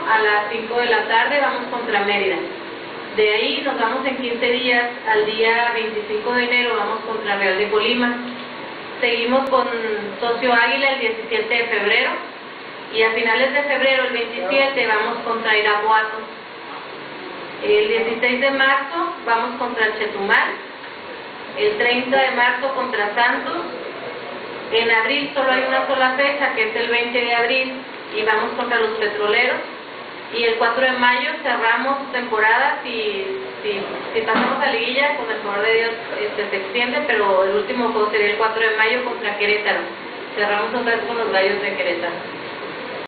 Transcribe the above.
a las 5 de la tarde vamos contra Mérida. De ahí nos vamos en 15 días, al día 25 de enero vamos contra Real de Colima. Seguimos con Socio Águila el 17 de febrero y a finales de febrero, el 27, vamos contra Irapuato. El 16 de marzo vamos contra Chetumal, el 30 de marzo contra Santos. En abril solo hay una sola fecha, que es el 20 de abril, y vamos contra los Petroleros. Y el 4 de mayo cerramos temporada. Si pasamos a liguilla, con el favor de Dios se extiende, pero el último juego sería el 4 de mayo contra Querétaro. Cerramos otra vez con los Gallos de Querétaro.